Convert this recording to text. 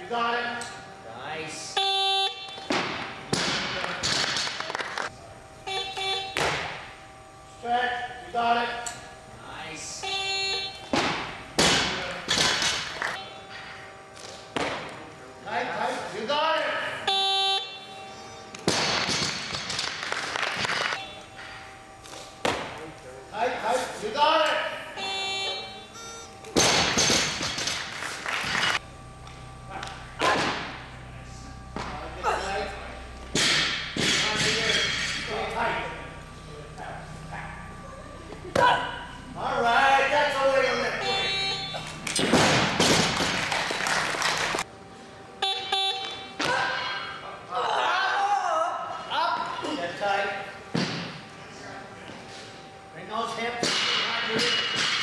You got it. Nice. Stretch. You got it. Nice. Tight, tight. You got it. Tight, tight. You got it. All right, that's the way to lift. Up. Get tight. Bring those hips behind you.